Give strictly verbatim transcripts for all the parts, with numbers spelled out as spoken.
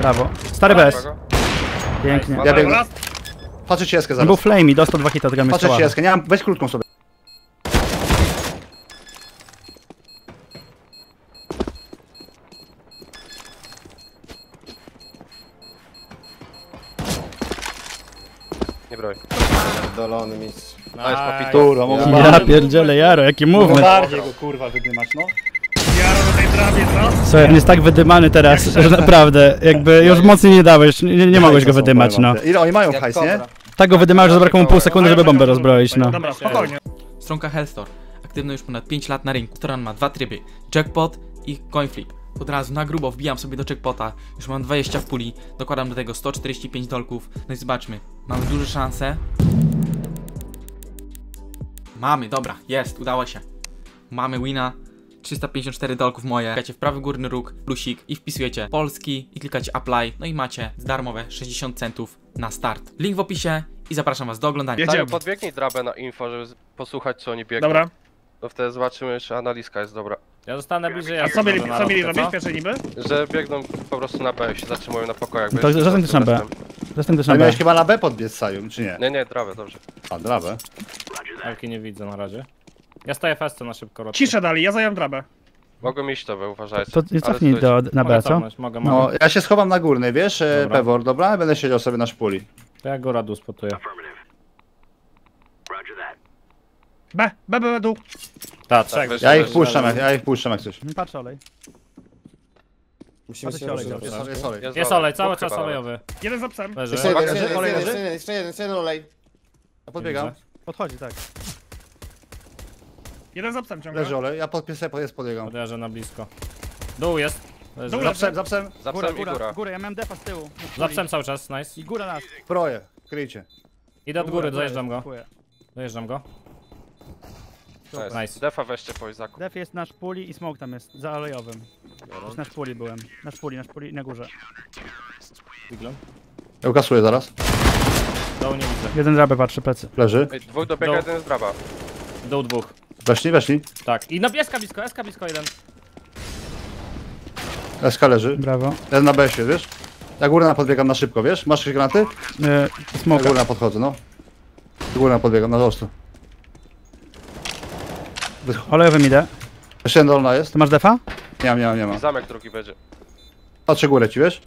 Brawo. Stary bez. Pięknie. Ja biegnę. Patrzę ci eskę zaraz. Był flamey, dostał dwa hita, odgramy Patrzę ci eskę, nie mam, weź krótką sobie. Nie broń. Dolony mistrz. Nice, papi. Kurwa, mogę Ja bardziej. pierdzielę, Jaro, jaki Mogę movement. bardziej go kurwa wydymać, no. Jaro na tej trawie, co? Słuchaj, on jest tak wydymany teraz, że naprawdę, jakby już mocniej nie dałeś, nie, nie mogłeś go wydymać, no. Ile oni mają hajs, nie? Tak go wydymałeś, że zabrakło mu pół sekundy, żeby bombę rozbroić, no. Dobra, spokojnie. Stronka Hellstore, aktywna już ponad pięć lat na rynku. Stron ma dwa tryby, jackpot i coinflip. Od razu na grubo wbijam sobie do jackpota, już mam dwadzieścia w puli, dokładam do tego sto czterdzieści pięć dolków. No i zobaczmy, mamy duże szanse. Mamy, dobra, jest, udało się. Mamy wina, trzysta pięćdziesiąt cztery dolków moje. Klikacie w prawy górny róg, plusik i wpisujecie polski i klikacie apply. No i macie darmowe sześćdziesiąt centów na start. Link w opisie i zapraszam was do oglądania. Jedziemy. Daniel, podbiegnij drabę na info, żeby z- posłuchać co oni biegną. Dobra. To wtedy zobaczymy, czy analizka jest dobra. Ja zostanę bliżej. A co mieli, co mieli robić pierwsze niby? Że biegną po prostu na B i się zatrzymują na pokojach. bo To jest zatem też na B. testem. Zresztą też Ale na B. miałeś chyba na B podbiec Saju, czy nie? Nie, nie, trawę, dobrze. A, drabę. Elki nie widzę na razie. Ja staję festem na szybko. Rotkę. Ciszę dali, ja zająłem drabę. Mogą iść to, wy uważajcie. To nie Ale cofnij stój. do, na Mogę B, co? cofnąć, mogę, No, mogę. ja się schowam na górnej, wiesz, e, Dobra. Pewor, dobra? Będę siedział sobie na szpuli. To ja góra dół spotuję. B, B, B, dół. Tak, trzech. weź- Ja ich weź- puszczam, jak, ja ich puszczam jak coś. Patrz olej. Musimy Patrzcie, się olej, rozwijać. dobra. Jest olej. Jest olej, cały Dwóch czas chyba olejowy. Jeden za psem. Leży. Jeszcze jeden, Olej jeszcze jeden, leży? jeszcze jeden, jeszcze jeden, jeszcze jeden olej. Ja podbiegam. Podchodzi, tak. Jeden za psem ciągle. Leży olej, ja podpisę, jest podbiegam. Podjeżdżę na blisko. Dół jest. Leży. Dół Za leży. psem, za psem. Za Góra, psem i góra, góra. góra, ja miałem defa z tyłu. Za psem cały czas, nice. I góra nas. Proje, kryjcie. Idę od góry, dojeżdżam go. Dziękuję. Dojeżdżam go. Nice. Nice. Defa weźcie po Izaku. Def jest na szpuli i smoke tam jest, za olejowym. Już na szpuli byłem. Na szpuli, na szpuli i na górze. Wiglem. Ja ukasuję zaraz. Dołu nie widzę. Jeden drabę patrzy plecy. Leży. Ej, dwóch dobiega, Dół. jeden z draba. Dół dwóch. Weszli, weszli. Tak. I no pieska blisko, eska blisko jeden. S K leży. Brawo. Jeden na B się, wiesz? Ja górna podbiegam na szybko, wiesz? Masz jakieś granaty? Yy, Ja smoke. górna podchodzę, no. Górna podbiegam, na ostro. Olejowym idę. Jeszcze jedna dolna jest? Ty masz defa? Nie mam, nie mam, nie mam. Zamek drugi będzie. Patrzę górę ci, wiesz?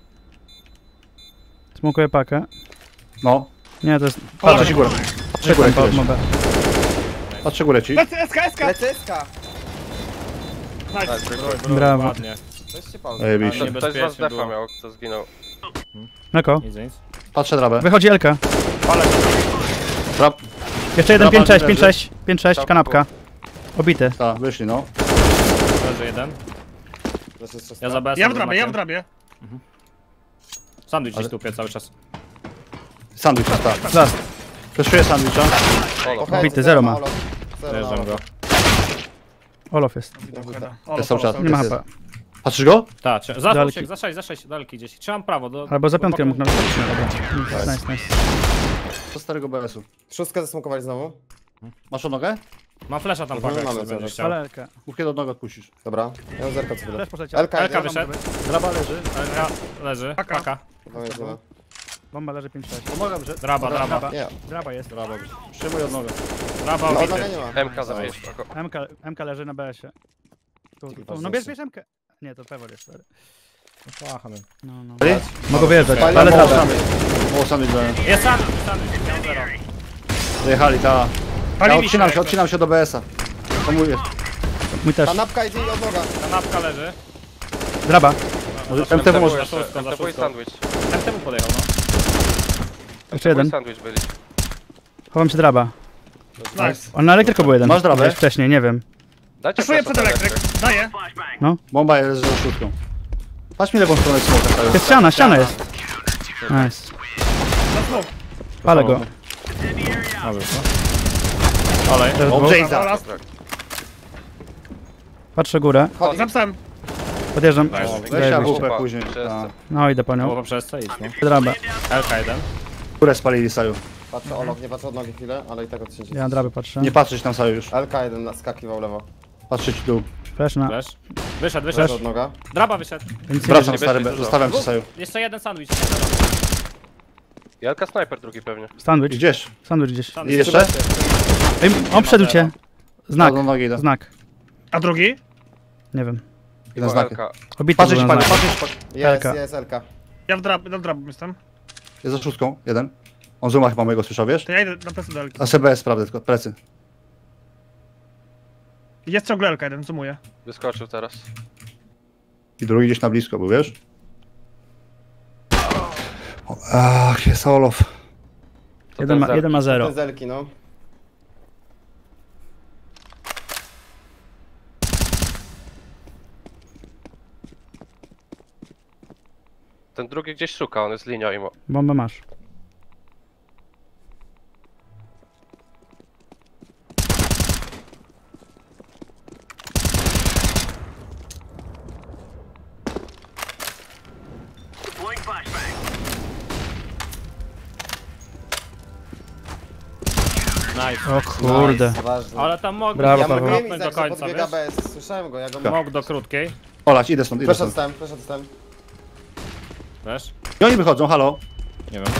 Smokuję pakę. No. Nie, to jest... Patrzę ci górę. Patrzę górę ci, wiesz? Mobę. Patrzę górę ci. Lecę, S K, S K. Leceska! Nice. Nice, break, Brawo. Ładnie. Weźcie pauzę. Zajebiście. break. Ktoś z was Niebezpiecznie defa było. miał, kto zginął. Nako. Nic, nic. Patrzę drabę. Wychodzi Elka. Trap. Jeszcze jeden, Draba pięć sześć, leży. pięć sześć, pięć sześć, Tam kanapka. Obity. Tak, wyszli, no. Leży jeden. Teraz jest Ja za B S. Ja w drabie, ja w drabie. Sandwich Ale- gdzieś tupie cały czas. Sandwich jest, tak. Zaraz. Przeszuję sandwicha. Olo. Bity, zero ma. Dojeżdżam go. Olof jest. Jest cały czas. Nie ma Jest. H P. Patrzysz go? Tak, za Daleki. sześć, za sześć, za sześć, daleki gdzieś. Trzymam prawo do... Albo za do piątkę boku. mógł nawet być. Dobra. Nice, nice. Do starego B S-u. Szóstkę zasmokowali znowu. Masz o nogę? Mam flesza tam Mhm, pakę, jak mamy sobie będziesz coś. chciał. Ale Elka. Mów kiedy od nogę odpuścisz. Dobra. Ja mam zerka co chwilę. Też poleciał. Elka, Elka Elka wyszedł. Draba leży. Elka leży. Paka. Paka. Bomba leży pięć sześć. Pomagam, że... Draba, draba. Nie, Draba jest. Draba. Przyjmuję od nogę. Draba no obity. odnoga nie ma. M K zabijesz. M K, M K leży na B S-ie. Tu, tu. No bierz, bierz M K. Nie, to Pewor jest. Sorry. Płachamy. No, no. Ty? Mogę wyjeżdżać, Ale ale mało drabę. sandwich. Mało sandwich byłem. Jest sandwich, sandwich, miał zero. Dojechali, ta. Ja Palili odcinam się, odcinam się do B S-a. To mój jest. Mój też. Kanapka idzie i odnoga. Kanapka leży. Draba. M T W może. jeszcze. szóstką, za M T W i szóstką. sandwich. M T W podjechał, no. Jeszcze jeden. Sandwich byli. Chowam się draba. Nice. On na elektryku był jeden. Masz drabę? Gdzieś wcześniej, nie wiem. Dajcie Czuję flasha przed do elektryk. Daję. Bomba jest za środką. Patrz mi lewą stronę smoka. Jest ściana, ściana jest. Nice. Na smoke. Palę go. Może, no. Olej. Teraz Dobrze, dwóch. Iza. Oraz. Patrzę górę. Za psem. Podjeżdżam. Weź Zajebiście. A W P Super. później. Wszyscy. Ta. No idę po Było nią. przez co idź, no. Drabę. Elka jeden. Górę spalili Saju. Patrzę olok, nie patrzę od nogi chwilę, ale i tak odcięcie. Ja na drabę patrzę. Nie patrzeć tam Saju już. L K jeden skakiwał lewo. Patrzeć w dół. Flash na... Flash. Wyszedł, Flash wyszedł. od noga. Draba wyszedł. Nic nie Wracam nie stary, będzie dużo. zostawiam przy saju. Jeszcze jeden sandwich. Jelka snajper drugi pewnie. Sandwich. Gdzieś? Sandwich gdzieś. Sandwich. I jeszcze? Ej, on wszedł cię. Znak. Do nogi idę. Znak. A drugi? Nie wiem. Jeden znak. Jelka. Obity Patrzeć był panie, na znak. patrzeć panie. Jest, Elka. jest Elka. Ja w drab, na drabu jestem. Jest za szóstką, jeden. On zooma chyba mojego słyszał, wiesz? To ja idę na plecy do Elki. A C B S sprawdzę, tylko plecy. Jest ciągle Elka jeden, zoomuję. Wyskoczył teraz. I drugi gdzieś na blisko był, wiesz? O, ach, jest Olof. To Jeden ten ma, zerk. jeden ma zero. Ten z Elki, no. Ten drugi gdzieś szuka, on jest linią i mo. Bombę masz. Nice. O kurde. Nice, ważne. Ale tam mogli Brawo, Ja Paweł. mogłem Paweł. iść do tak, że końca, podbiega wiesz? B S. Słyszałem go, ja go Mog do krótkiej. Olać, idę stąd, idę Proszę stąd. dostałem, proszę dostałem. Wiesz? I oni wychodzą, halo. Nie wiem.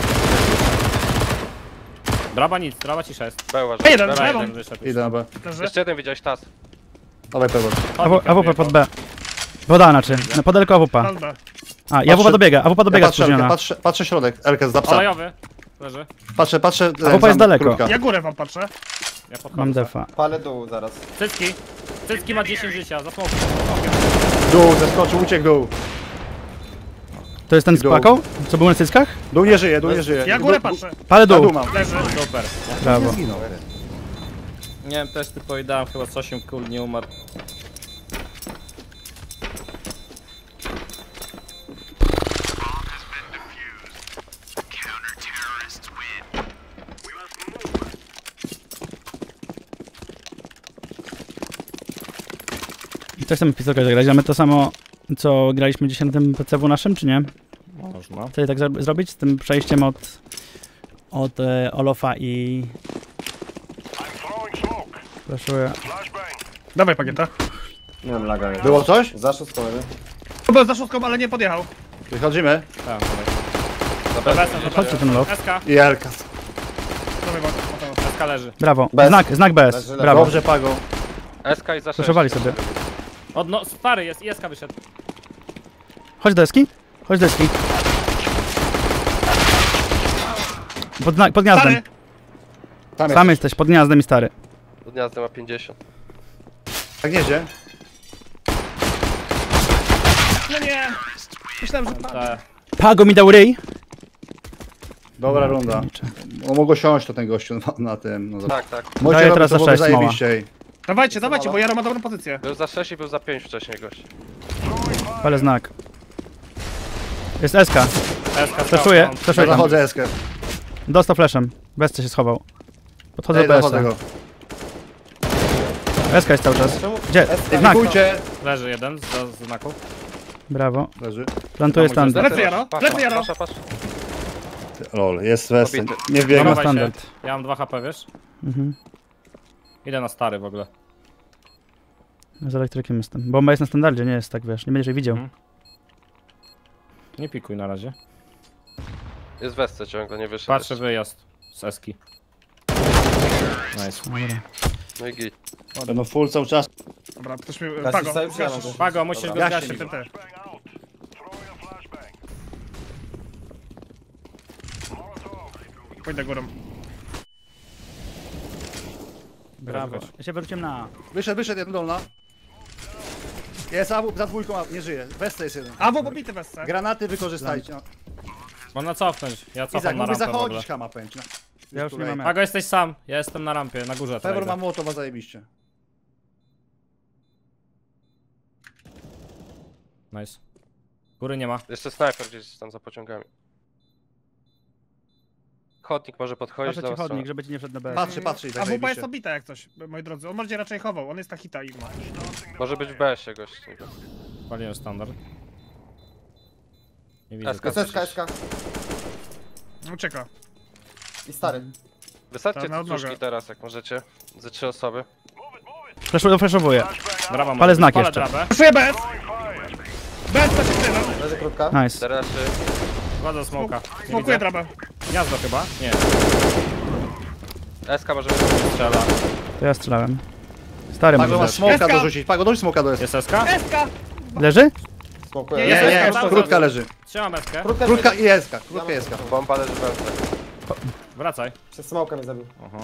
Draba nic, draba cisza jest. B uważaj. A jeden, Draba lewą. jeden wyszedł. Idę na B. Leży. Jeszcze jeden widziałeś tas. Dawaj pewor. A W P pod B. Woda znaczy. Na podelko A W P. Palba. A, i A W P dobiega. A W P Ja dobiega patrzę, Elkę, spóźniona. patrzę, patrzę środek, Elkę z zapsa. Olejowy. Leży. Patrzę, patrzę. A W P jest daleko. Krótka. Ja górę wam patrzę. Ja podchodzę. Mam defa. Palę dół zaraz. Cycki. Cycki ma dziesięć życia, za smoku. Dół, zeskoczył, uciekł dół. To jest ten z Dół. paką? Co był na cyckach? Dół nie żyje, dół nie żyje. Ja Dół- górę dół- patrzę. Palę Na dół dół. mam. Leży. Super. Brawo. Zginął. Nie wiem, też tylko dałem chyba z osiem kul, nie umarł. I coś tam pistolet zagrać. A my to samo, co graliśmy dzisiaj na tym P C W naszym, czy nie? Można. Chcecie tak zro- zrobić? Z tym przejściem od... Od e, Olofa i... Flashuję. Dawaj pakieta. Nie mam laga. nie. Było coś? Za szóstką jeden. To był za szóstką, ale nie podjechał. Wychodzimy. Tak, dawaj. Chodźcie ten Olof. S K. I Elka. Dawaj pakieta. S K leży. Brawo. Bez. Znak, znak B S. Leży, Brawo. Dobrze, Pago. S K i za sześć. Proszowali sobie. Od no, stary jest i S K wyszedł. Chodź do deski. Chodź do deski. Pod, znak- pod gniazdem. Stary. Tam Sam jest. jesteś, pod gniazdem i stary. Do gniazda ma pięćdziesiąt. Tak nie idzie. No nie. Myślałem, że padł. Te. Pago mi dał ryj. Dobra runda. On mogło siąść to ten gościu na, na tym. No, Tak, tak. Możecie Daję robić teraz to za byłoby sześć, mała. zajebiście. Dawajcie, dawajcie, bo Jaro ma dobrą pozycję. Był za sześć i był za pięć wcześniej gość. Ale znak. Jest S K. S K Flashuję, stał. flashuję Ja tam. zachodzę Eskę. Dostał flashem. Bez co się schował. Podchodzę Ej, do zachodzę B S go. a. S K jest cały czas. Czemu? Gdzie? S K. Znak. Dziękujcie. Leży jeden z, z znaku. Brawo. Leży. Plantuję Tam standard. Lecy Jaro, Patrz, lecy Jaro. patrz, patrz. Lol, jest Western. Pobity. Nie wbiegł. Ma Dawaj się. standard. Ja mam dwa H P, wiesz? Mhm. Idę na stary w ogóle. Z elektrykiem jestem. Bomba jest na standardzie, nie jest tak, wiesz. Nie będziesz jej widział. Mhm. Nie pikuj na razie. Jest w Westce ciągle, nie wyszedł. Patrzę jeszcze. wyjazd z Eski. Nice. Dobra. No i git. No full cały czas. Dobra, ktoś mi... Gasisz Pago, cały? Czy ja mam gasisz. to? Pago, musisz go Dobra. zgasić. Ty, ty. Pójdę górą. Brawo. Ja się wróciłem na... Wyszedł, wyszedł jeden dolna. Jest A W za dwójką, a- nie żyje. Westa jest jeden. A, bo pobity w S C. Granaty wykorzystajcie. No. Można cofnąć. Ja cofam Izak, na mógłby rampę w ogóle. zachodzić hama pęć. No. Ja już nie mam jak. Pago, jesteś sam. Ja jestem na rampie, na górze. Pewor tutaj ma młotowa zajebiście. idę. Nice. Góry nie ma. Jeszcze snajper gdzieś tam za pociągami. Chodnik może podchodzić Patrzę do ci nas. chodnik, żeby ci nie wszedł na B S. Patrzy, patrzy i tak A W P jest zajebiście. obita jak coś, moi drodzy. On bardziej raczej chował, on jest na hita i ma. Może być w B S ie gość. nie wiem. Paliłem standard. Nie widzę. S K. Jest S K, S K. Ucieka. I stary. Wysadźcie Ta, na te odnogę. cuszki teraz, jak możecie. Ze trzy osoby. Flashuję, flashowuję. Brawa, może Palę być. znak Palę jeszcze. drabę. Puszuję bez! Bez to się chce, Leży krótka. Nice. Teraz Wchodzę smoka. Nie smokuję widzę. trapę. Gniazdo chyba? Nie. S K może być. Strzela. To ja strzelałem. Stary Pago może ma dać. smoka Eska. dorzucić. Pago, dorzuć smoka do S. Jest S K? Eska! Leży? Smokuję. Nie, Nie, jest nie, Eska, krótka leży. Trzymam S K. Krótka, Krótka i S. Krótka i S. Bomba leży w belce. Wracaj. Przez smoka mnie zabił. Oho.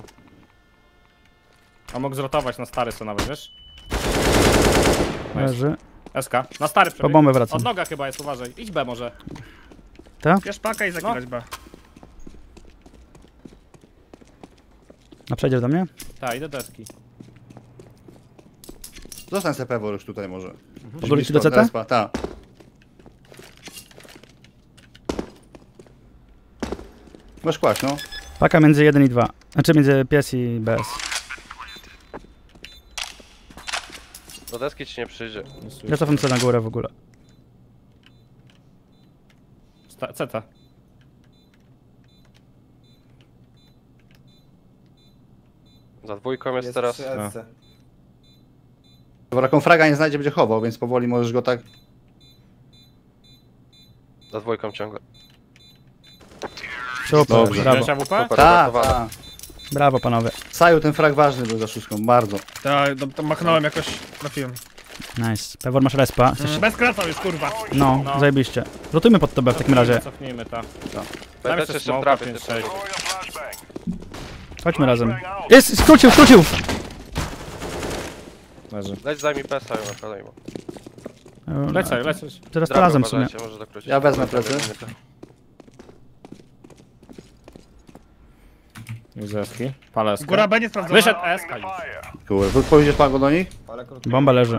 A mógł zrotować na stary co nawet, wiesz? Leży. S K. Na stary Po przebieg. bombę wracam. Od noga chyba jest, uważaj. Idź B może. Bierz paka i zakładać B. A przejdziesz do mnie? Tak, idę deski. Zostań sobie Pewor już tutaj może. Podłożyć ci do C T? Tak. Masz kłaść, no. Paka między jeden i dwa. Znaczy między pies i B S. Do deski ci nie przyjdzie. Ja cofam sobie na górę w ogóle. Sta- C T. Za dwójką jest, Jest teraz. przy S C. Dobra, jaką fraga nie znajdzie, będzie chował, więc powoli możesz go tak... Za dwójką ciągle. Super, Dobrze. brawo. Wziąć A W P? Super, Tak, uratowana. tak. Brawo panowie. Saju, ten frag ważny był za szóstką, bardzo. Tak, to, to machnąłem jakoś, trafiłem. Nice. Pewor masz respa. Chcesz... Bez kracał już, kurwa. No, No. zajebiście. Rotujmy pod tobę w takim razie. Cofnijmy ta. Będę jeszcze jeszcze w smoka, trapie. pięć, ty sześć. Chodźmy razem. Jest! Skrócił, skrócił! Leży. Leć zajmij pesa i nakładaj mu. Lecaj, lecaj. Teraz to Drabę razem w sumie. uważajcie, może dokrócić. Ja wezmę plecy. Widzę eski. Palę S K. Góra B nie sprawdzona. Wyszedł S K już. Kurde, pojedziesz Pago do nich? Ale krótka. Bomba leży.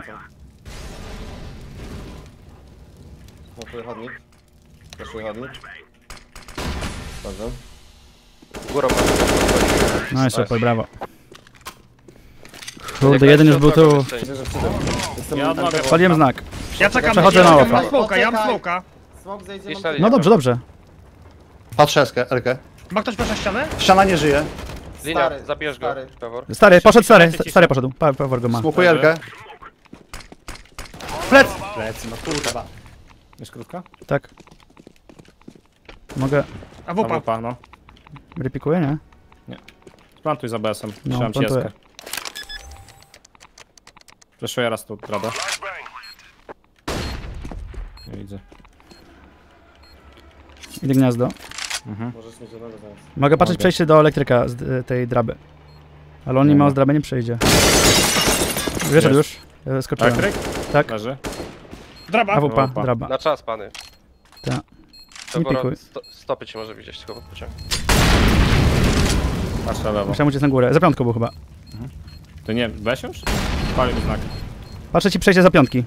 Smokuję chodnik. Zaszuję chodnik. Dobrze. Górą masz. No i super, brawo. Kurde, jeden już był tu. Widzę, że przyjdę. Jestem Ja odmawiam. Antego. Paliłem znak. Ja czekam, Przechodzę ja na czekam opa. na smoka, ja mam Poczekaj. smoka. Smok zejdzie, Gdzieś mam... na No dobrze, dobrze. Patrz Eskę, Elkę. Ma ktoś proszę ścianę? Ściana nie żyje. Linia, Stary, zabierz go. stary. Pewor. Stary, poszedł stary, stary poszedł. Pa- Pewor go ma. Smokuję Elkę. Plec! Plec, no kurwa. Jest krótka? Tak. Mogę... A A wupa. wupa, no. Repikuję, nie? Plantuj za B S-em. No, Trzymam ci plantuję. eskę. Fleszuję raz tu, prawda? Nie widzę. Idę gniazdo. Możesz mieć jednego zaraz. Mogę patrzeć Mogę. przejście do elektryka z y, tej draby. Ale on nie ma z draby, nie przejdzie. Wyszedł już. Ja skoczyłem. Elektryk? Tak. Leży. Draba. A W P, Opa. draba. Na czas, pany. Tak. Pewor, pikuj. sto, stopy ci może widzieć, tylko pociąg. Patrz na lewo. Musiałem uciec na górę. Za piątką był chyba. To nie, weź już? Palił znak. Patrzę ci przejście za piątki.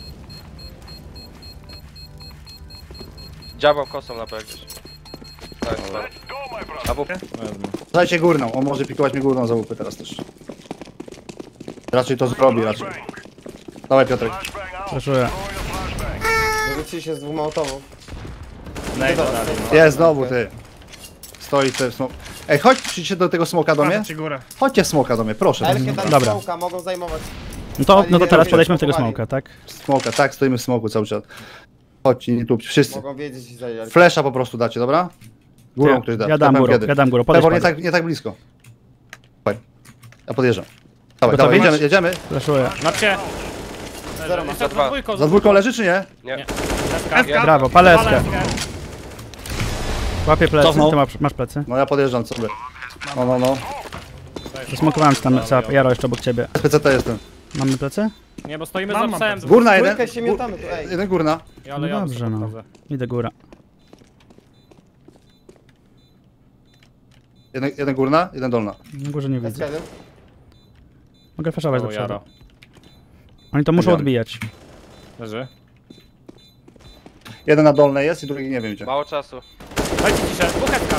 Działał kosą na B gdzieś. Tak, tak. A w Wezmę. Dajcie górną, on może pikować mi górną za łupy teraz też. Raczej to zrobi, raczej. Dawaj Piotrek. Proszę. Wyrzucili się z dwóch małtowów. Nejda dali, no. Jest znowu ty. Stoi tutaj smok. Ej, chodźcie do tego smoka do mnie. Patrzę ci górę. Chodźcie smoka do mnie, proszę. Elkę dali Dobra. smoka, mogą zajmować. No to, no to teraz nie, podejdźmy do tego schowali. smoka, tak? Smoka, tak, stoimy w smoku cały czas. Chodźcie, nie tu, wszyscy. Mogą wiedzieć i zajęli. Flesza po prostu dacie, dobra? Górą Ja- ktoś da. ja dam powiem górą, kiedy. ja dam górą, podejdź Pewor, nie Pago. tak, nie tak blisko. Chodź. Ja podjeżdżam. Dawaj, Gotowi? dawaj, jedziemy, jedziemy. Flashuję. Na pcie! Zero ma. Jeszcze dwa. za dwójką. Za dwójką leży czy nie? Nie. Eska. Brawo, paleskę. Paleskę. Łapię plecy, Cofnął. ty masz, masz plecy. No ja podjeżdżam, co by. No, no, no. Zasmokowałem ci tam cała Jaro jeszcze obok ciebie. Z P C T jestem. Mamy plecy? Nie, bo stoimy Mam, za mam psem. Górna jeden. Dwójkę się miotamy tu, ej. Jeden górna. Ale No ja dobrze, sobie no. podchodzę. Idę góra. Jeden, jeden górna, jeden dolna. Na górze nie S K widzę. jeden. Mogę flashować do O, przodu. Jaro. Oni to muszą Jaro. odbijać. Leży. Jeden na dolnej jest i drugi nie wiem gdzie. Mało czasu. Dajcie ciszę. Buchetka.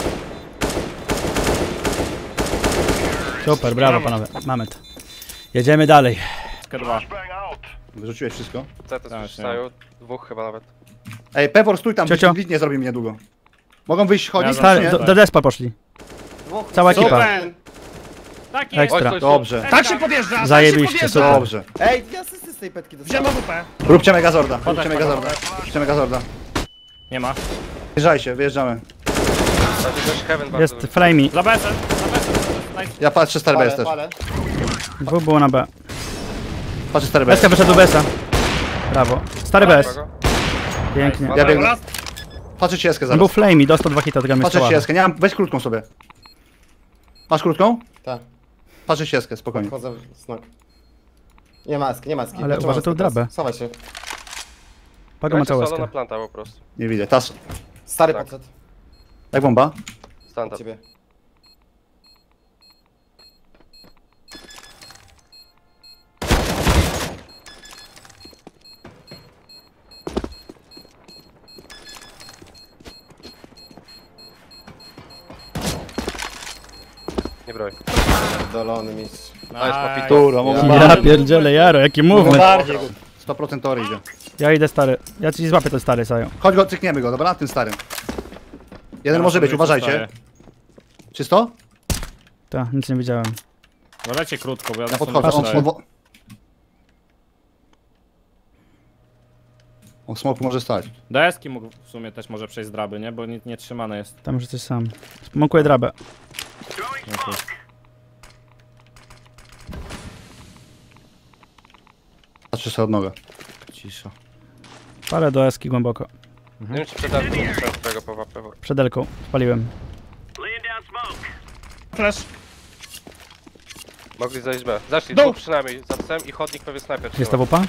Super, brawo panowie. Mamy to. Jedziemy dalej. K dwa. Wyrzuciłeś wszystko. C T Tak, słyszałem. Dwóch chyba nawet. Ej, Pewor, stój tam, Ciocio. gdzieś nie zrobi mnie długo. Mogą wyjść chodzić, Ja czy Stary, nie? do, do despa poszli. Dwóch. Cała ekipa. Super. Tak jest. Ekstra. Oj, Dobrze, Tak się podjeżdża, tak Zajebiście, się podjeżdża. super. dobrze. Ej, dwie asysty z tej petki Wziąłem dostałem. A W P. Róbcie megazorda, róbcie Podaj, megazorda. Róbcie megazorda. Nie ma. Wjeżdżajcie, wyjeżdżamy. Znaczy gość heaven bardzo Jest dobry. flamey. Za B S em, za B S em. Nice. Ja patrzę stary B S Palę, też. palę. Dwóch było na B. Patrzę stary B S. Beska wyszedł do B S a. Brawo. Stary B S. Kogo? Pięknie. Ja biegnę. Raz. Patrzę ci eskę On był zaraz. flamey, dostał dwa hita od gramy Patrzę ci eskę, nie mam, weź krótką sobie. Masz krótką? Tak, Patrzę ci eskę, spokojnie. wchodzę w snog. Nie ma eski, nie ma eski. Ale Dlaczego uważaj mam tą eskę teraz? drabę. Schowaj się. Pago ma Grajcie całą solo na eskę. planta po prostu. Nie widzę, tas. Stary Tak. podszedł. Jak bomba? Standard. Ciebie. Nie broj. Dolony mistrz. A jest papito. Dobra, mogę Ja bardziej. pierdzielę, Jaro, jaki Mogę movement. bardziej. sto procent tory idzie. Ja idę stary. Ja ci złapię ten stary, Sajo. Chodź go, cykniemy go, dobra? Tym starym. Jeden może być, uważajcie. Czysto? Tak, nic nie widziałem. Wolecie krótko, bo ja Ja na podchodzę, on, smoku on, on smoku może stać. Do eski mógł w sumie też może przejść z draby, nie? Bo nie, nie trzymane jest. Tam już coś sam. Smokuję drabę. Patrzę sobie od nogę. Cisza. Palę do eski głęboko. Nie wiem czy przed albo nie słyszałem twojego powapę. Przed elką. Spaliłem. Flash. Mogli zejść B. Zaszli, Dół. dwóch przynajmniej. Za psem i chodnik pewnie snajper Jest ta trzyma. wupa?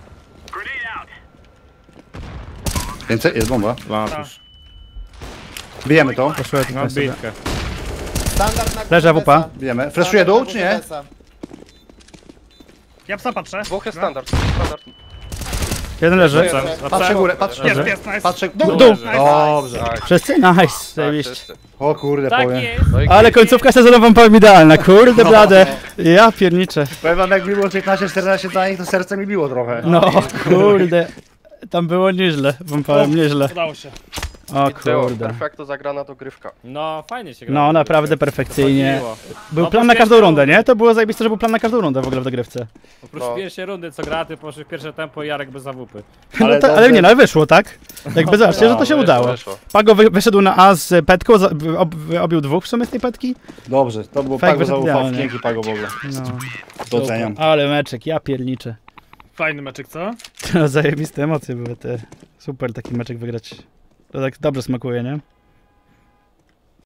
Więcej? Jest bomba. Plant już. Bijemy to. Poszły Mam tutaj sobie. bitkę. Standard na Leży A W P. Bijemy. Flashuje dół, czy nie? Ja psa patrzę. Dwóch jest No. standard. Standard. Jeden leży. Za Patrzę C. górę, patrzę. Jest, Dobrze. jest, nice. Patrzę Dół, dół. nice. Dobrze. Tak, Wszyscy? Nice. tak, Zajebiście. wszyscy. O kurde, Tak powiem. jest. No i Ale końcówka sezonowa wam powiem idealna. Kurde blade. Ja pierniczę. Powiem wam, jak mi było piętnaście czternaście danych, to serce mi biło trochę. No kurde. Tam było nieźle. Wam powiem nieźle. Udało się. O I było. kurde. Perfekto zagrana dogrywka. No fajnie się gra. No naprawdę perfekcyjnie. Chodziło. Był No, plan bo na każdą pierwsze rundę, rundy. nie? To było zajebiste, że był plan na każdą rundę w ogóle w dogrywce. Oprócz No. pierwszej rundy co gra, ty poszły w pierwsze tempo i Jarek bez zawupy. No Ale to, ale dobrze. nie, no ale wyszło, tak? Jakby zobaczcie, że to się wyszło, udało. wyszło. Pago wy, wyszedł na A z petką, za- ob, obił dwóch w sumie z tej petki. Dobrze, to było Fake Pago wyszedł zaufał, idealnie. dzięki Pago w ogóle. No. Doceniam. Ale meczek, ja pierniczę. Fajny meczyk, co? To zajebiste emocje były te. Super taki meczek wygrać. To tak dobrze smakuje, nie?